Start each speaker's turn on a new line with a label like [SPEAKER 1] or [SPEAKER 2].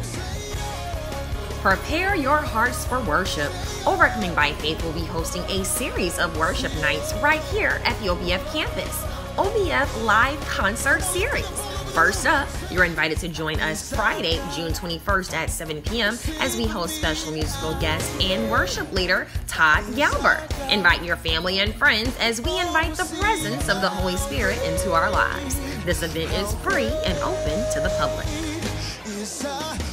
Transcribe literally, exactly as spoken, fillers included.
[SPEAKER 1] Prepare your hearts for worship. Overcoming by Faith will be hosting a series of worship nights right here at the O B F campus. O B F Live Concert Series. First up, you're invited to join us Friday, June twenty-first at seven p m as we host special musical guest and worship leader Todd Galbertth. Invite your family and friends as we invite the presence of the Holy Spirit into our lives. This event is free and open to the public.